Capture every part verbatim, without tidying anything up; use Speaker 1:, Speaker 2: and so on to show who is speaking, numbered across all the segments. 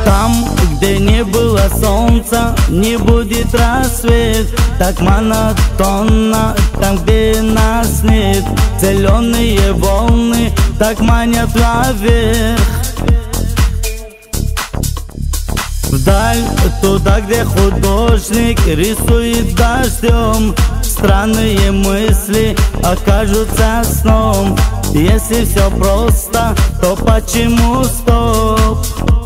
Speaker 1: Там, где не было солнца, не будет рассвет. Так монотонно, там, где нас нет. Зеленые волны так манят наверх. Вдаль, туда, где художник рисует дождем. Странные мысли окажутся сном. Если все просто, то почему стоп?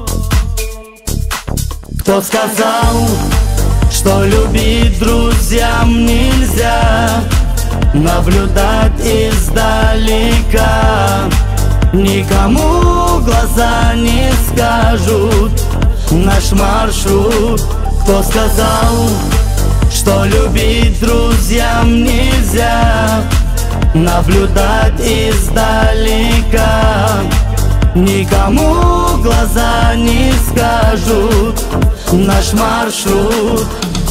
Speaker 1: Кто сказал, что любить друзьям нельзя? Наблюдать издалека. Никому глаза не скажут наш маршрут. Кто сказал, что любить друзьям нельзя? Наблюдать издалека. Никому глаза не скажут наш маршрут.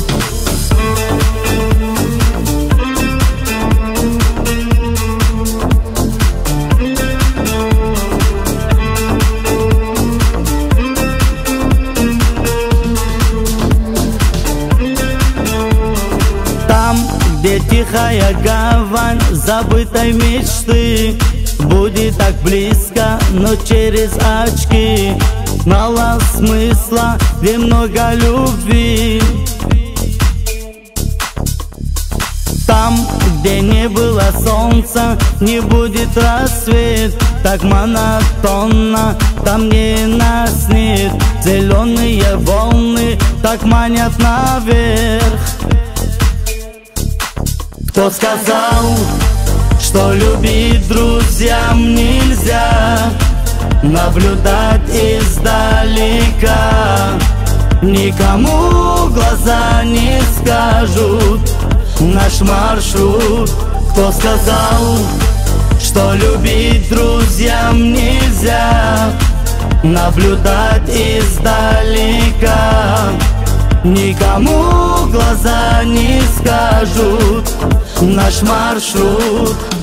Speaker 1: Там, где тихая гавань забытой мечты, будет так близко, но через очки. Мало смысла, где много любви. Там, где не было солнца, не будет рассвет. Так монотонно, там где нас нет. Зеленые волны так манят наверх. Кто сказал, что любить друзьям нельзя? Наблюдать издалека. Никому глаза не скажут наш маршрут. Кто сказал, что любить друзьям нельзя? Наблюдать издалека. Никому глаза не скажут наш маршрут.